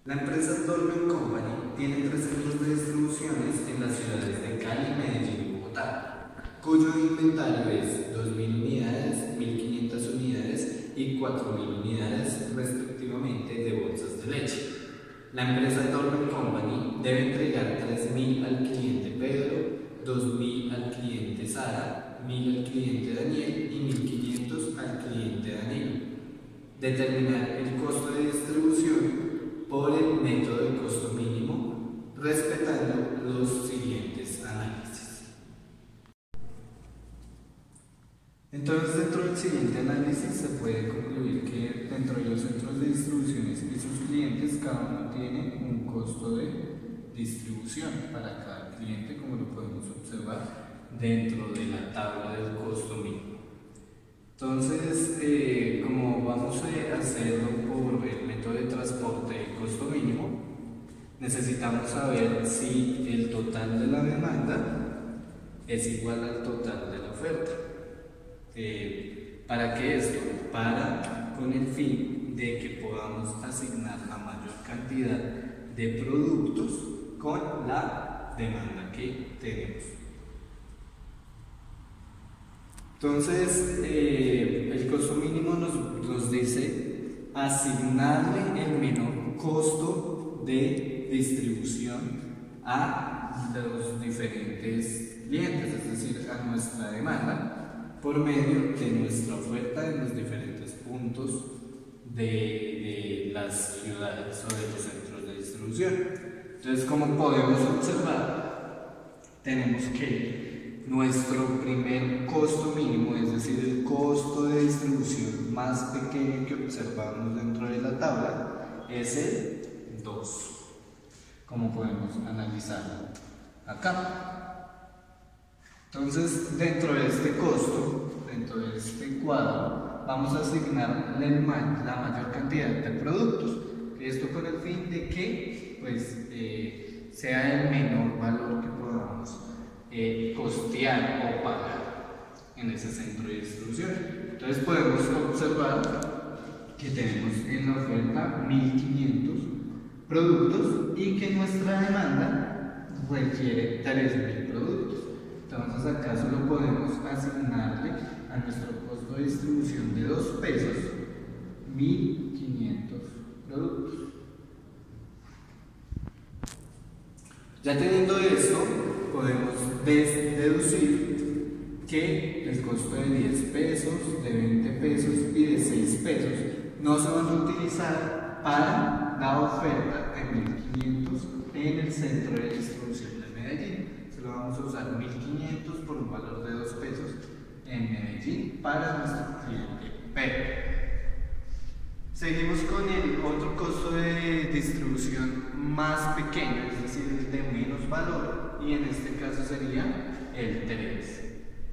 La empresa Dolmen Company tiene 3 centros de distribuciones en las ciudades de Cali, Medellín y Bogotá, cuyo inventario es 2.000 unidades, 1.500 unidades y 4.000 unidades respectivamente de bolsas de leche. La empresa Dolmen Company debe entregar 3.000 al cliente Pedro, 2.000 al cliente Sara, 1.000 al cliente Daniel y 1.500 al cliente Danilo. Determinar el costo de distribución por el método de costo mínimo, respetando los siguientes análisis. Entonces, dentro del siguiente análisis se puede concluir que dentro de los centros de distribuciones y sus clientes, cada uno tiene un costo de distribución para cada cliente, como lo podemos observar dentro de la tabla del costo mínimo. Entonces, como vamos a hacerlo por el método de transporte de costo mínimo, necesitamos saber si el total de la demanda es igual al total de la oferta. ¿Para qué esto? Con el fin de que podamos asignar la mayor cantidad de productos con la demanda que tenemos. Entonces, el costo mínimo nos dice asignarle el menor costo de distribución a los diferentes clientes, es decir, a nuestra demanda, por medio de nuestra oferta en los diferentes puntos de las ciudades o de los centros de distribución. Entonces, como podemos observar, tenemos que nuestro primer costo mínimo, es decir, el costo de distribución más pequeño que observamos dentro de la tabla, es el 2, como podemos analizarlo acá. Entonces, dentro de este costo, dentro de este cuadro, vamos a asignar la mayor cantidad de productos. Esto con el fin de que sea el menor valor que podamos costear o pagar en ese centro de distribución. Entonces podemos observar que tenemos en la oferta 1.500 productos y que nuestra demanda requiere 3.000 productos. Entonces acá solo podemos asignarle a nuestro costo de distribución de 2 pesos 1.500 productos. Ya teniendo esto, podemos deducir que el costo de 10 pesos, de 20 pesos y de 6 pesos no se van a utilizar para la oferta de 1.500 en el centro de distribución de Medellín. Solo vamos a usar 1.500 por un valor de 2 pesos en Medellín para nuestro cliente Pedro. Seguimos con el otro costo de distribución más pequeño, es decir, el de menos valor, y en este caso sería el 3.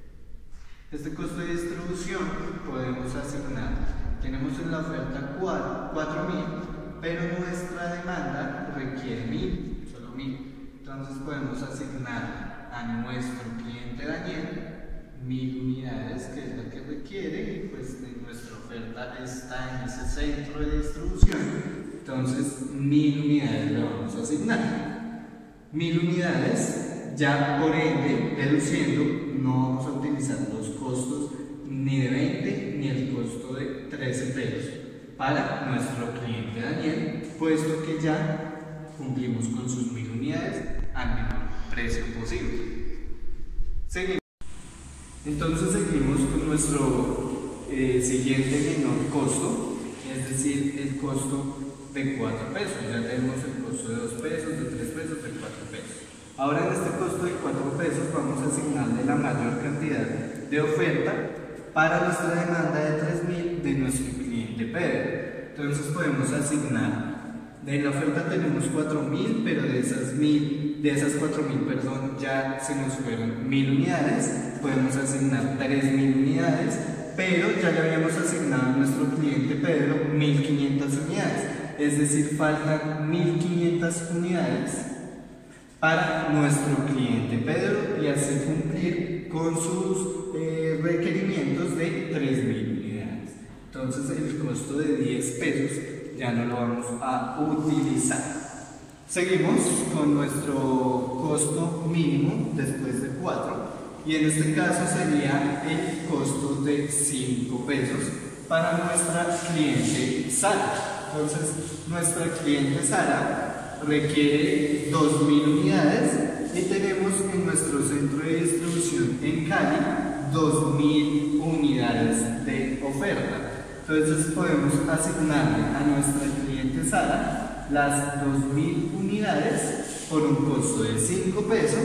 Este costo de distribución podemos asignar, tenemos en la oferta 4.000, pero nuestra demanda requiere 1.000, solo 1.000. Entonces podemos asignar a nuestro cliente Daniel 1.000 unidades, que es la que requiere, y pues nuestra oferta está en ese centro de distribución. Entonces 1.000 unidades le vamos a asignar. 1.000 unidades, ya por ende, deduciendo, no vamos a utilizar los costos ni de 20 ni el costo de 13 pesos para nuestro cliente Daniel, puesto que ya cumplimos con sus 1.000 unidades al menor precio posible. Seguimos. Entonces seguimos con nuestro siguiente menor costo, es decir, el costo de 4 pesos. Ya tenemos el costo de 2 pesos, de 3 pesos, de 4 pesos. Ahora en este costo de 4 pesos vamos a asignarle la mayor cantidad de oferta para nuestra demanda de 3.000 de nuestro cliente Pedro. Entonces podemos asignar, de la oferta tenemos 4.000, pero de esas 4.000, perdón, ya se nos fueron 1.000 unidades, podemos asignar 3.000 unidades, pero ya le habíamos asignado a nuestro cliente Pedro 1.500 unidades, es decir, faltan 1.500 unidades para nuestro cliente Pedro y así cumplir con sus requerimientos de 3.000 unidades. Entonces el costo de 10 pesos ya no lo vamos a utilizar. Seguimos con nuestro costo mínimo después de 4 y en este caso sería el costo de 5 pesos para nuestra cliente Sara. Entonces nuestra cliente Sara requiere 2000 unidades y tenemos en nuestro centro de distribución en Cali 2000 unidades de oferta. Entonces podemos asignarle a nuestra cliente Sara las 2000 unidades por un costo de 5 pesos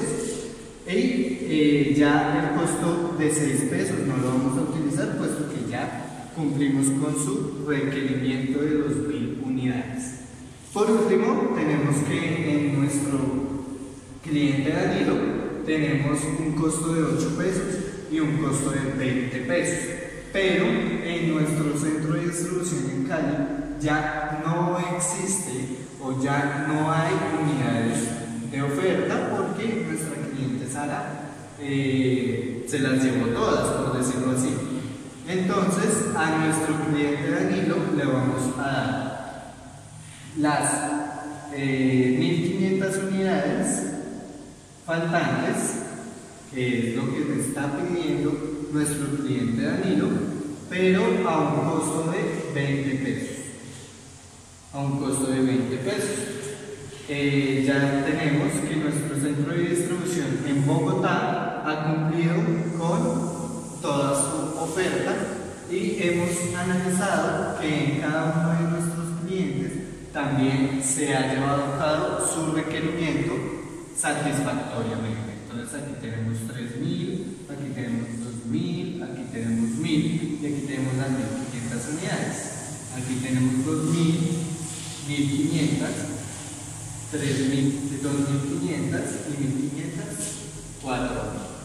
y ya el costo de 6 pesos no lo vamos a utilizar puesto que ya cumplimos con su requerimiento de 2000 unidades. Por último, tenemos que en nuestro cliente Danilo tenemos un costo de 8 pesos y un costo de 20 pesos. Pero en nuestro centro de distribución en Cali ya no existe o ya no hay unidades de oferta porque nuestra cliente Sara se las llevó todas, por decirlo así. Entonces a nuestro cliente Danilo le vamos a dar las 1500 unidades faltantes, que es lo que me está pidiendo nuestro cliente Danilo, pero a un costo de 20 pesos. A un costo de 20 pesos. Ya tenemos que nuestro centro de distribución en Bogotá ha cumplido con toda su oferta y hemos analizado que en cada uno de nuestros clientes también se ha llevado a cabo su requerimiento satisfactoriamente. Entonces aquí tenemos 3000, aquí tenemos 2000, aquí tenemos 1000 y aquí tenemos las 1500 unidades. Aquí tenemos 2000, 1500, 3000, 2500 y 1500, 4000.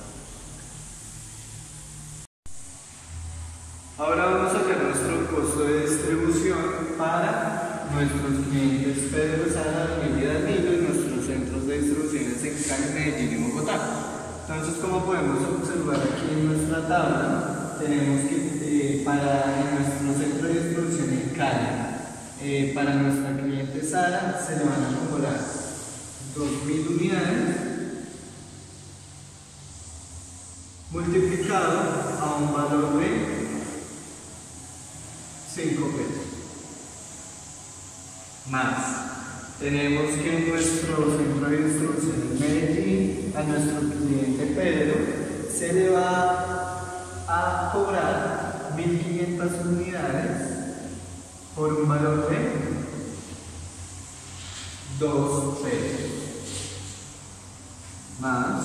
Ahora vamos a ver nuestro costo de distribución para nuestros clientes Pedro, Sara, y Danilo y nuestros centros de distribuciones en Cali, Medellín y Bogotá. Entonces, como podemos observar aquí en nuestra tabla, tenemos que para nuestro centro de distribución en Cali, para nuestra cliente Sara se le van a cobrar 2000 unidades multiplicado a un valor de 5 pesos. Más, tenemos que en nuestro centro de distribución en Medellín, a nuestro cliente Pedro, se le va a cobrar 1500 unidades por un valor de 2 pesos. Más,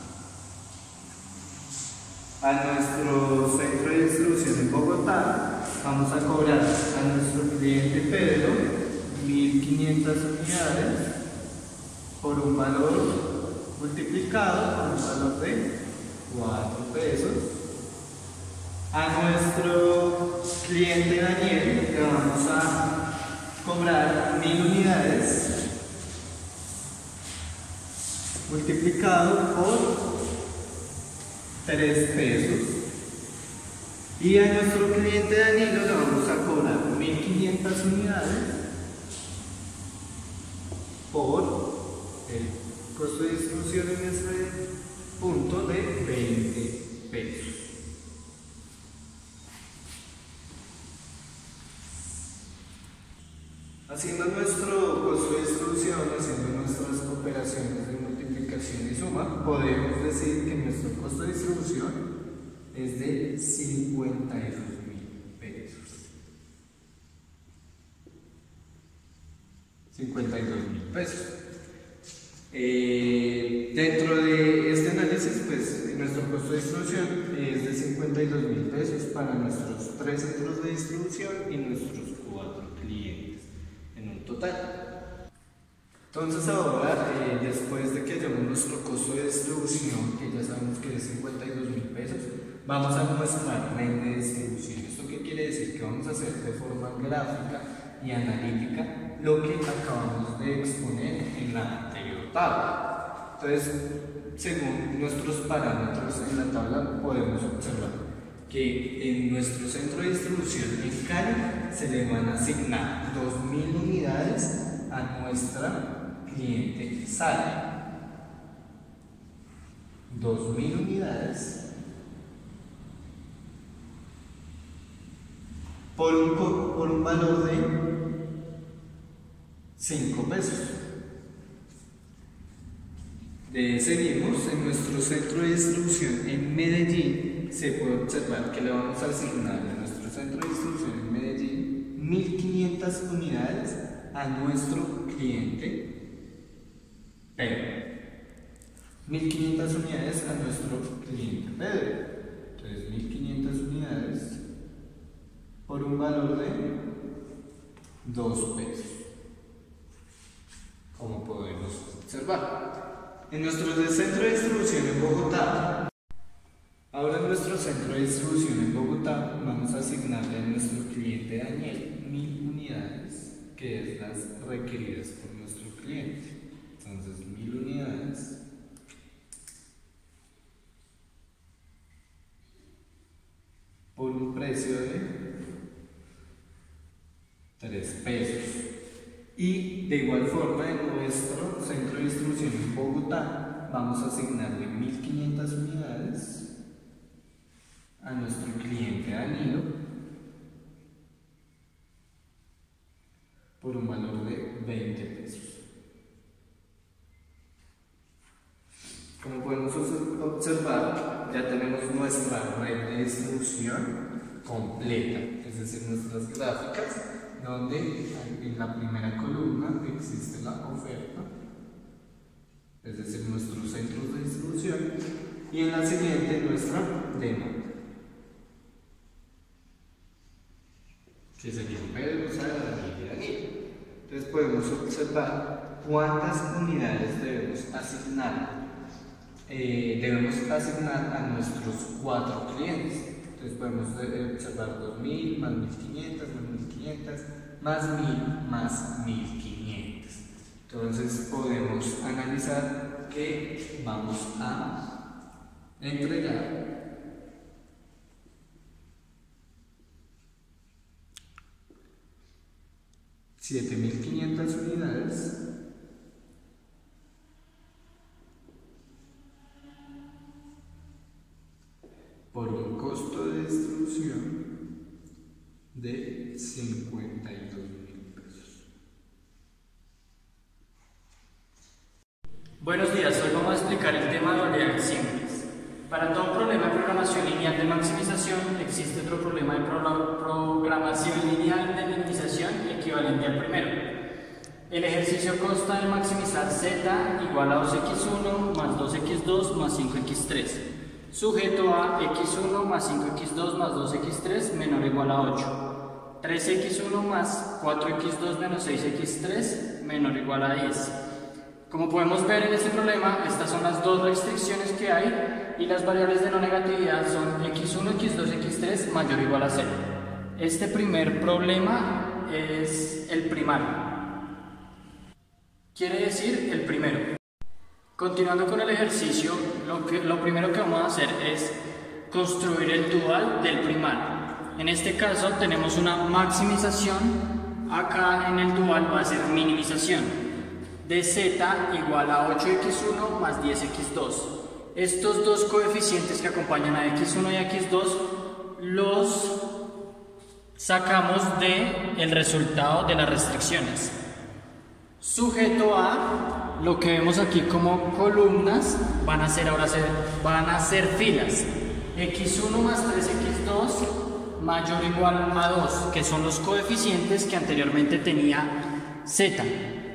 a nuestro centro de distribución en Bogotá, vamos a cobrar a nuestro cliente Pedro 1500 unidades por un valor multiplicado por un valor de 4 pesos. A nuestro cliente Daniel le vamos a cobrar 1000 unidades multiplicado por 3 pesos. Y a nuestro cliente Danilo le vamos a cobrar 1500 unidades por el costo de distribución en ese punto de 20 pesos. Haciendo nuestro costo de distribución, haciendo nuestras operaciones de multiplicación y suma, podemos decir que nuestro costo de distribución es de 52.000 pesos. 52.000 pesos. Dentro de este análisis, pues nuestro costo de distribución es de 52.000 pesos para nuestros 3 centros de distribución y nuestros 4 clientes en un total. Entonces ahora, después de que hayamos nuestro costo de distribución, que ya sabemos que es 52.000 pesos, vamos a nuestra red de distribución. ¿Esto qué quiere decir? Que vamos a hacer de forma gráfica y analítica lo que acabamos de exponer en la anterior tabla. Entonces, según nuestros parámetros en la tabla, podemos observar que en nuestro centro de distribución en Cali se le van a asignar 2000 unidades a nuestra cliente Sara. 2000 unidades por un valor de 5 pesos. Seguimos en nuestro centro de distribución en Medellín. Se puede observar que le vamos a asignar a nuestro centro de distribución en Medellín 1500 unidades a nuestro cliente Pedro. 1500 unidades a nuestro cliente Pedro. Entonces 1500 unidades por un valor de 2 pesos, como podemos observar. En nuestro centro de distribución en Bogotá, ahora en nuestro centro de distribución en Bogotá vamos a asignarle a nuestro cliente Daniel 1000 unidades, que es las requeridas por nuestro cliente. Entonces 1000 unidades por un precio de 3 pesos. Y de igual forma en nuestro centro de distribución en Bogotá vamos a asignarle 1500 unidades a nuestro cliente Danilo por un valor de 20 pesos. Como podemos observar, ya tenemos nuestra red de distribución completa, es decir, nuestras gráficas, donde en la primera columna existe la oferta, es decir, nuestros centros de distribución, y en la siguiente nuestra demanda, que sería Pedro, Sara, Daniel y Daniel. Entonces podemos observar cuántas unidades debemos asignar a nuestros 4 clientes. Entonces podemos observar 2000 más 1500 más 1500 más 1000 más 1500. Entonces podemos analizar que vamos a entregar 7500 unidades por un costo de distribución de 52.000 pesos. Buenos días, hoy vamos a explicar el tema de variables simples. Para todo problema de programación lineal de maximización existe otro problema de programación lineal de minimización equivalente al primero. El ejercicio consta de maximizar z igual a 2x1 más 2x2 más 5x3. Sujeto a x1 más 5x2 más 2x3 menor o igual a 8. 3x1 más 4x2 menos 6x3 menor o igual a 10. Como podemos ver en este problema, estas son las dos restricciones que hay y las variables de no negatividad son x1, x2, x3 mayor o igual a 0. Este primer problema es el primario. Quiere decir el primero. Continuando con el ejercicio, lo primero que vamos a hacer es construir el dual del primario. En este caso tenemos una maximización, acá en el dual va a ser minimización, de z igual a 8x1 más 10x2. Estos dos coeficientes que acompañan a x1 y a x2 los sacamos del resultado de las restricciones. Sujeto a lo que vemos aquí como columnas van a ser filas. x1 más 3x2 mayor o igual a 2, que son los coeficientes que anteriormente tenía z.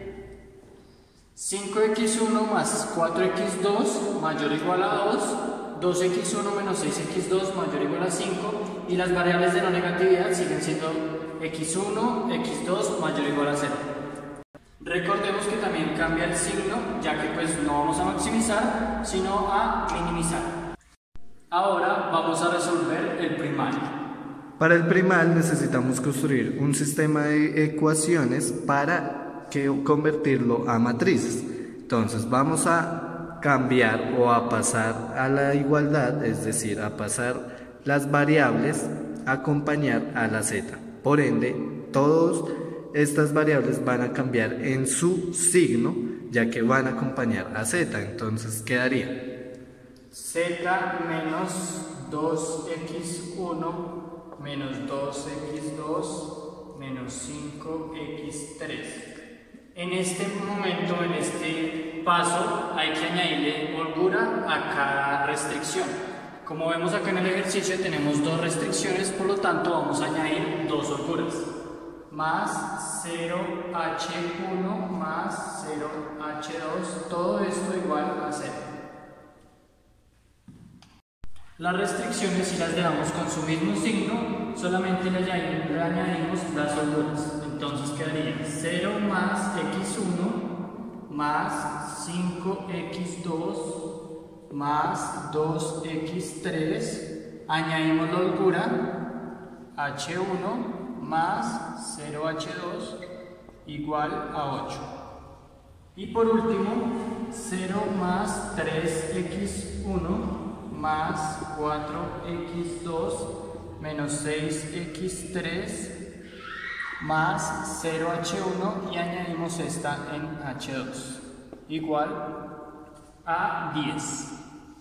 5x1 más 4x2 mayor o igual a 2, 2x1 menos 6x2 mayor o igual a 5, y las variables de no negatividad siguen siendo x1, x2 mayor o igual a 0. Recordemos que también cambia el signo, ya que pues no vamos a maximizar, sino a minimizar. Ahora vamos a resolver el primal. Para el primal necesitamos construir un sistema de ecuaciones para convertirlo a matrices. Entonces vamos a cambiar o a pasar a la igualdad, es decir, a pasar las variables acompañar a la z. Por ende, todas estas variables van a cambiar en su signo, ya que van a acompañar a z. Entonces quedaría z menos 2x1 menos 2x2 menos 5x3. En este momento, en este paso, hay que añadirle holgura a cada restricción. Como vemos acá en el ejercicio, tenemos dos restricciones, por lo tanto vamos a añadir dos holguras. Más 0h1 más 0h2, todo esto igual a 0. Las restricciones, si las dejamos con su mismo signo, solamente le añadimos las holguras. Entonces quedaría 0 más x1 más 5x2 más 2x3, añadimos la holgura h1 más 0h2 igual a 8. Y por último, 0 más 3x1 más 4x2 menos 6x3 más 0h1 y añadimos esta en h2 igual a 10.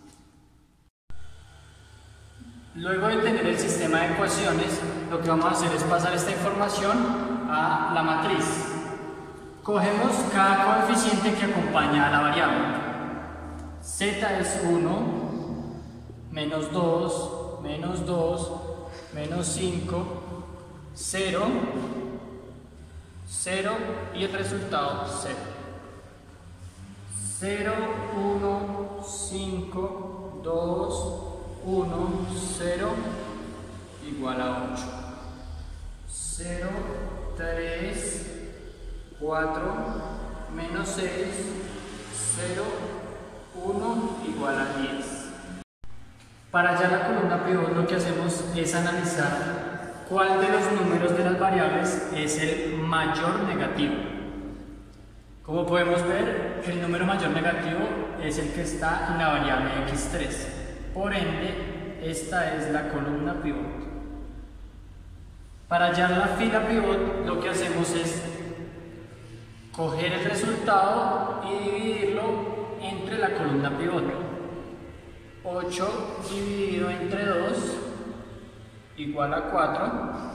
Luego de tener el sistema de ecuaciones, lo que vamos a hacer es pasar esta información a la matriz. Cogemos cada coeficiente que acompaña a la variable. Z es 1, menos 2, menos 2, menos 5, 0, 0 y el resultado 0. 0, 1, 5, 2, 1, 0 igual a 8. 0, 3, 4, menos 6, 0, 1 igual a 10. Para hallar la columna pivot, lo que hacemos es analizar cuál de los números de las variables es el mayor negativo. Como podemos ver, el número mayor negativo es el que está en la variable x3. Por ende, esta es la columna pivot. Para hallar la fila pivot, lo que hacemos es coger el resultado y dividirlo entre la columna pivot. 8 dividido entre 2 igual a 4.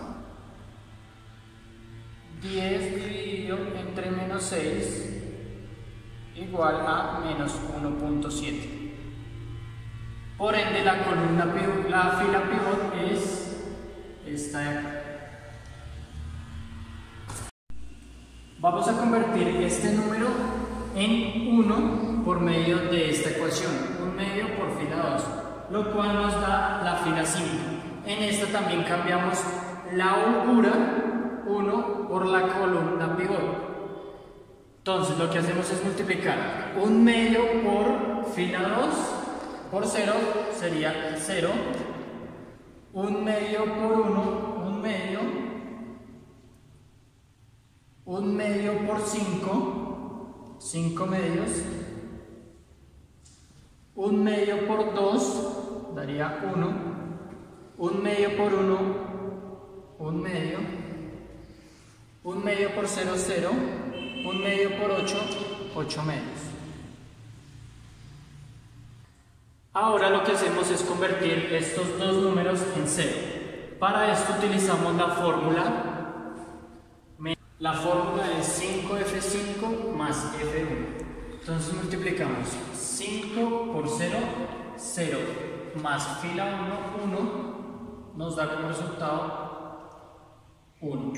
10 dividido entre menos 6 igual a menos 1.7. Por ende, la columna pivot, la fila pivot es esta de acá. Vamos a convertir este número en 1 por medio de esta ecuación, 1 medio por fila 2, lo cual nos da la fila 5. En esta también cambiamos la holgura 1 por la columna pivot. Entonces lo que hacemos es multiplicar 1 medio por fila 2 por 0 sería 0, 1 medio por 1, 1 medio, 1 medio por 5, 5 medios, 1 medio por 2 daría 1, 1 medio por 1, 1 medio, 1 medio por 0, 0, 1 medio por 8, 8 medios. Ahora lo que hacemos es convertir estos dos números en 0. Para esto utilizamos la fórmula. La fórmula es 5f5 más f1. Entonces multiplicamos 5 por 0, 0, más fila 1, 1, nos da como resultado 1.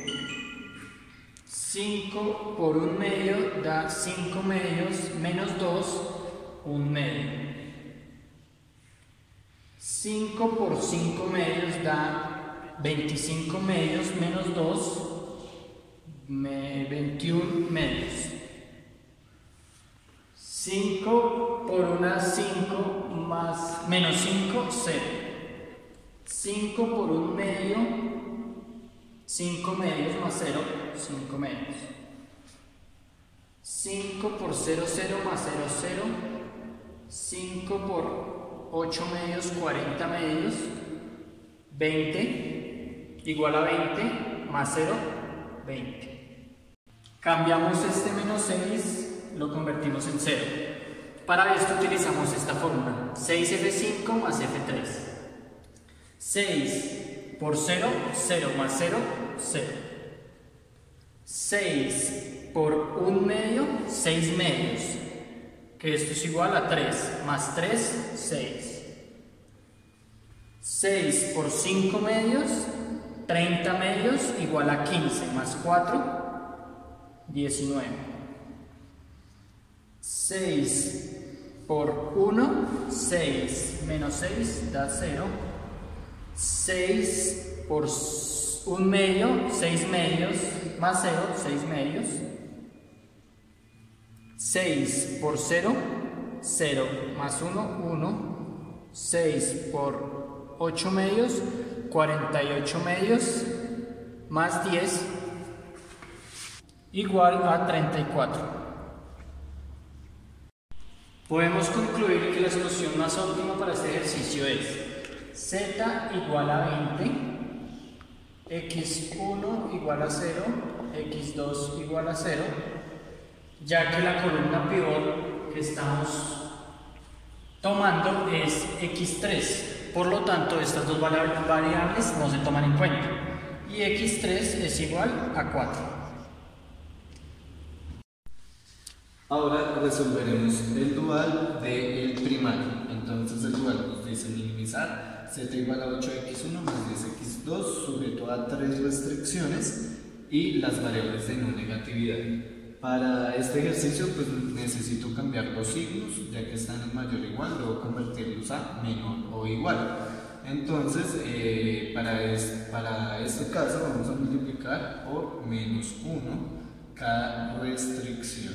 5 por 1 medio da 5 medios, menos 2, 1 medio. 5 por 5 medios da 25 medios, menos 2, 21 medios. 5 por una 5 más menos 5, 0. 5 por 1 medio, 5 medios más 0, 5 medios. 5 por 0, 0 más 0, 0. 5 por 8 medios, 40 medios. 20 igual a 20 más 0, 20. Cambiamos este menos 6, lo convertimos en 0. Para esto utilizamos esta fórmula, 6F5 más F3. 6 por 0, 0 más 0, 0. 6 por 1 medio, 6 medios, que esto es igual a 3, más 3, 6. 6 por 5 medios, 30 medios, igual a 15, más 4, 19. 6 por 1, 6 menos 6 da 0. 6 por 1 medio, 6 medios, más 0, 6 medios. 6 por 0, 0 más 1, 1. 6 por 8 medios, 48 medios, más 10, igual a 34. Podemos concluir que la solución más óptima para este ejercicio es z igual a 20, x1 igual a 0, x2 igual a 0, ya que la columna pivot que estamos tomando es x3. Por lo tanto, estas dos variables no se toman en cuenta. Y x3 es igual a 4. Ahora resolveremos el dual del primario. Entonces el dual nos dice minimizar z igual a 8x1 más 10x2 sujeto a 3 restricciones y las variables de no negatividad. Para este ejercicio pues necesito cambiar los signos, ya que están en mayor o igual, luego convertirlos a menor o igual. Entonces para este caso vamos a multiplicar por menos 1 cada restricción.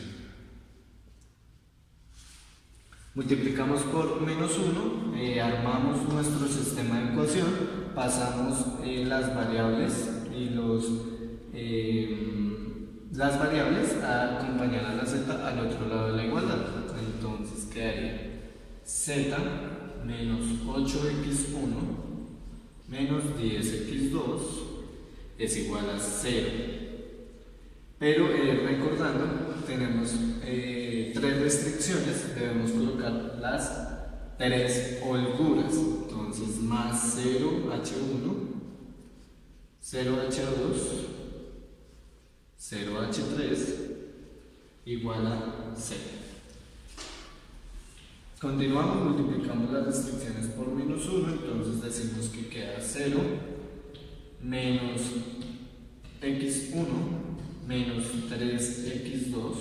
Multiplicamos por menos 1, armamos nuestro sistema de ecuación, pasamos las variables y las variables a acompañar a la z al otro lado de la igualdad. Entonces quedaría z menos 8x1 menos 10x2 es igual a 0. Pero recordando, tenemos 3 restricciones, debemos colocar las 3 holguras. Entonces más 0h1, 0h2, 0h3 igual a 0. Continuamos, multiplicamos las restricciones por menos 1, entonces decimos que queda 0 menos x1 menos 3x2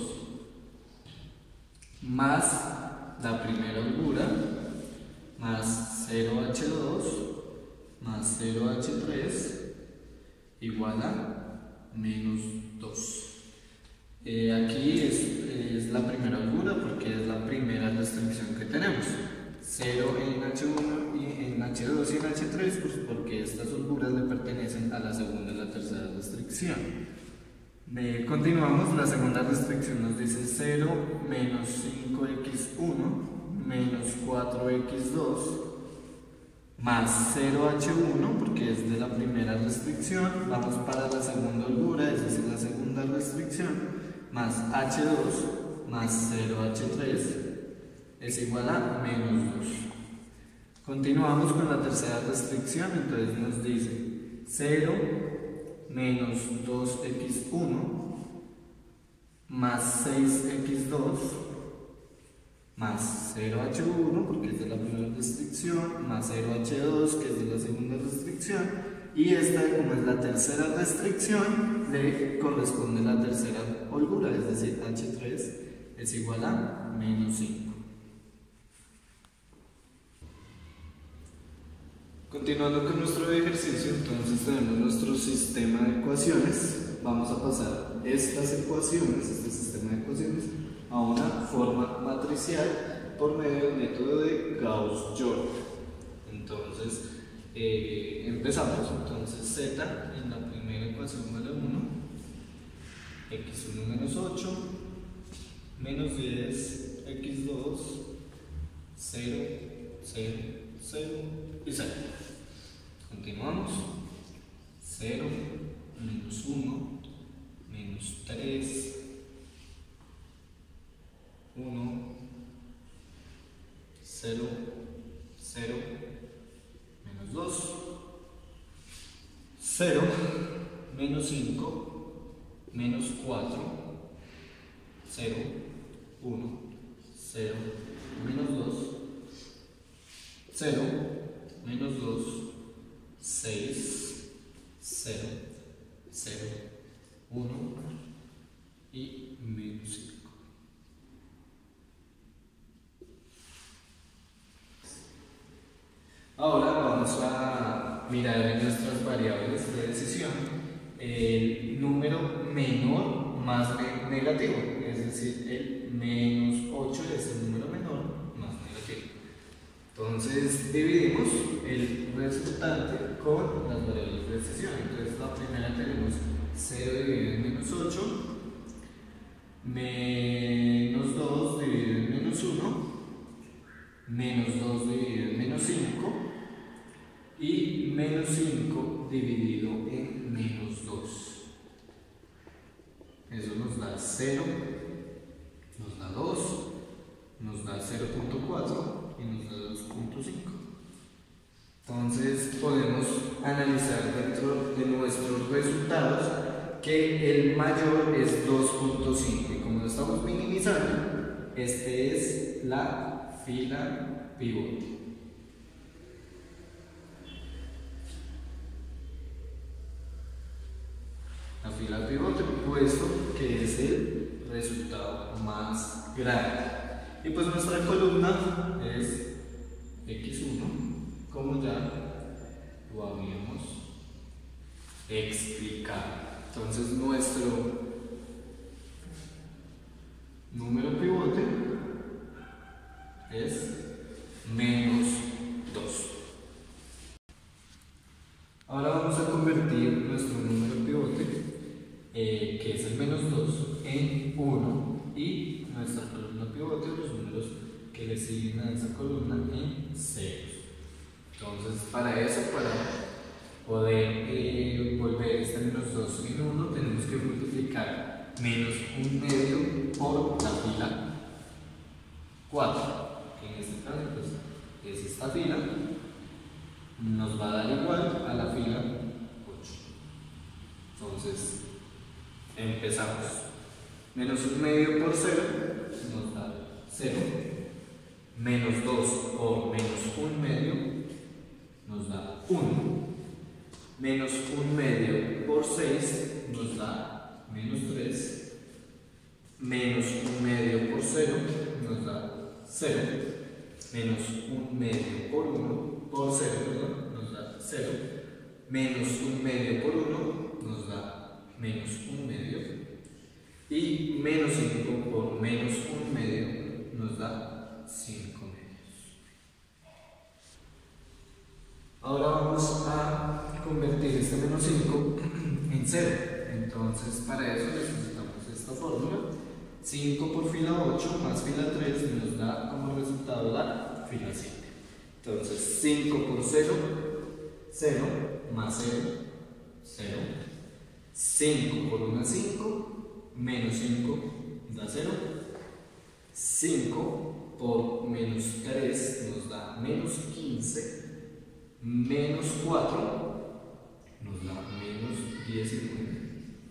más la primera holgura más 0h2 más 0h3 igual a menos 2. Aquí es la primera holgura porque es la primera restricción que tenemos. 0 en H1 y en H2 y en H3 pues porque estas holguras le pertenecen a la segunda y la tercera restricción. Continuamos, la segunda restricción nos dice 0 menos 5x1 menos 4x2 más 0h1 porque es de la primera restricción, vamos para la segunda holgura, es decir, la segunda restricción, más h2 más 0h3 es igual a menos 2. Continuamos con la tercera restricción, entonces nos dice 0 menos 2x1 más 6x2 más 0h1 porque es de la primera restricción, más 0h2 que es de la segunda restricción, y esta, como es la tercera restricción, le corresponde la tercera holgura, es decir, h3 es igual a menos 5. Continuando con nuestro ejercicio, entonces tenemos nuestro sistema de ecuaciones. Vamos a pasar estas ecuaciones, este sistema de ecuaciones, a una forma matricial por medio del método de Gauss-Jordan. Entonces, empezamos. Entonces, z en la primera ecuación vale 1, x1 menos 8, menos 10, x2, 0, 0, 0 y 0. Continuamos. 0, menos 1, menos 3, 1, 0, 0, menos 2, 0, menos 5, menos 4, 0, 1, 0, menos 2, 0, menos 2, 6, 0, 0, 1 y menos 5. Ahora vamos a mirar en nuestras variables de decisión el número menor más negativo, es decir, el menos 8 es el número menor más negativo. Entonces dividimos el resultante con las variables de decisión. Entonces la primera tenemos 0 dividido en menos 8, menos 2 dividido en menos 1, menos 2 dividido en menos 5 y menos 5 dividido en menos 2. Eso nos da 0, nos da 2, nos da 0.4 y nos da 2.5. Entonces podemos analizar dentro de nuestros resultados que el mayor es 2.5 y como lo estamos minimizando, este es la fila pivote. La fila pivote, puesto que es el resultado más grande. Y pues nuestra columna es x1, como ya lo habíamos explicado. Entonces nuestro número pivote es menos 2. Ahora vamos a convertir nuestro número pivote, que es el menos 2, en 1 y nuestra columna pivote, los números que le siguen a esa columna, en ceros. Entonces para eso, para poder volver este menos 2 en 1, tenemos que multiplicar menos 1/2 por la fila 4, que en este caso pues, es esta fila, nos va a dar igual a la fila 8. Entonces empezamos. Menos 1/2 por 0 nos da 0, menos 2 por menos 1/2 nos da 1, menos 1/2 por 6 nos da menos 3, menos 1/2 por 0 nos da 0, menos 1/2 por 1 por 0, perdón, nos da 0, menos 1/2 por 1 nos da menos 1/2 y menos 5 por menos 1/2 nos da 5/2. Ahora vamos a convertir este menos 5 en 0. Entonces para eso necesitamos esta fórmula. 5 por fila 8 más fila 3 nos da como resultado la fila 7. Entonces 5 por 0, 0 más 0, 0. 5 por 1, 5, menos 5 da 0. 5 por menos 3 nos da menos 15. Menos 4 nos da menos 19.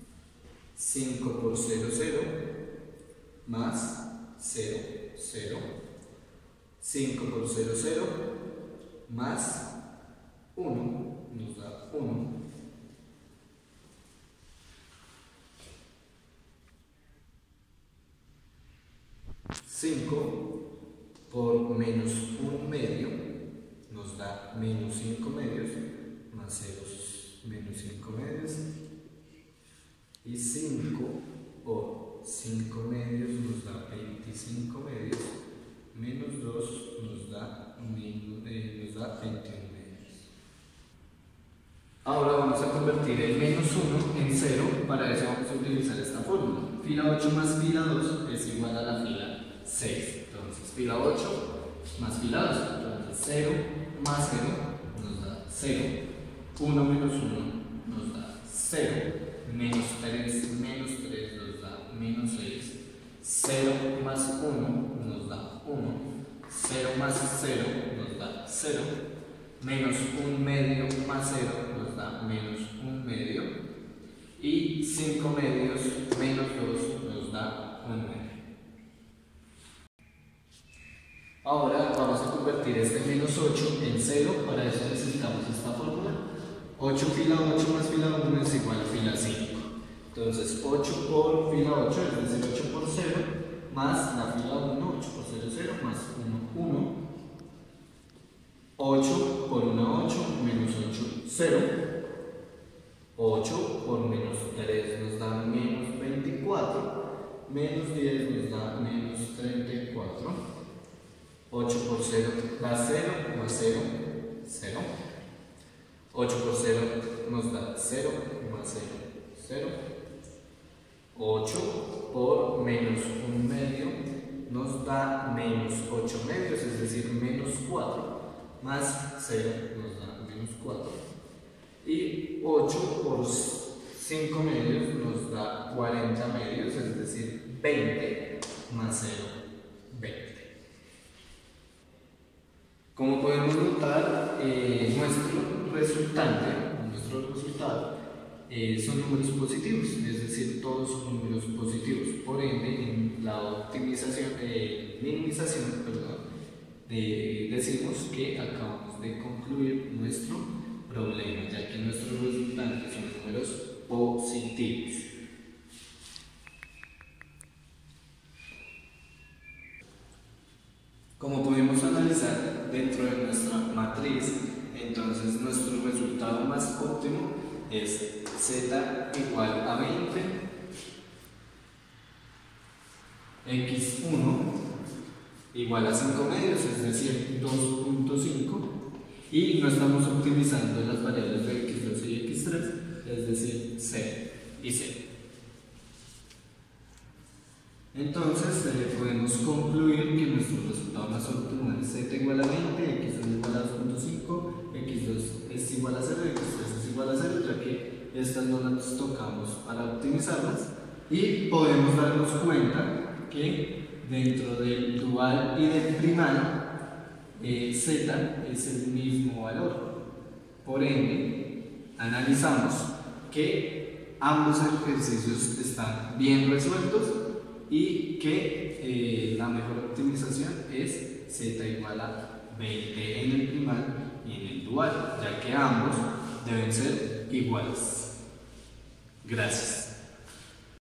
5 por 0, 0, más 0, 0. 5 por 0, 0, más 1 nos da 1. 5 por menos 1/2 nos da menos 5/2, más 0, menos 5/2, y 5 por 5/2 nos da 25/2, menos 2 nos da 21/2. Ahora vamos a convertir el menos 1 en 0, para eso vamos a utilizar esta fórmula. Fila 8 más fila 2 es igual a la fila 6. Entonces fila 8 más fila 2, entonces 0 más 0 nos da 0, 1 menos 1 nos da 0, menos 3 nos da menos 6, 0 más 1 nos da 1, 0 más 0 nos da 0, menos 1 medio más 0 nos da menos 1 medio, y 5 medios menos 2 nos da 1 medio. Ahora vamos a convertir este menos 8 en 0, para eso necesitamos esta fórmula. 8 fila 8 más fila 1 es igual a fila 5. Entonces 8 por fila 8 es decir 8 por 0 más la fila 1, 8 por 0 0 más 1 1. 8 por 1 8 menos 8 0. 8 por menos 3 nos da menos 24, menos 10 nos da menos 34. 8 por 0 da 0, más 0, 0. 8 por 0 nos da 0, más 0, 0. 8 por menos 1 medio nos da menos 8 medios, es decir, menos 4, más 0 nos da menos 4. Y 8 por 5 medios nos da 40 medios, es decir, 20, más 0, 20. Como podemos notar, nuestro resultado son números positivos, es decir, todos son números positivos. Por ende, en la minimización, decimos que acabamos de concluir nuestro problema, ya que nuestros resultantes son números positivos. Como podemos analizar dentro de nuestra matriz, entonces nuestro resultado más óptimo es z igual a 20, x1 igual a 5 medios, es decir, 2.5, y no estamos optimizando las variables de x2 y x3, es decir, c y c. Entonces podemos concluir que nuestro resultado más óptimo es z igual a 20, x1 igual a 2.5, x2 es igual a 0 y x3 es igual a 0, ya que estas no las tocamos para optimizarlas, y podemos darnos cuenta que dentro del dual y del primal z es el mismo valor. Por ende, analizamos que ambos ejercicios están bien resueltos y que la mejor optimización es z igual a 20 en el primal y en el dual, ya que ambos deben ser iguales. Gracias.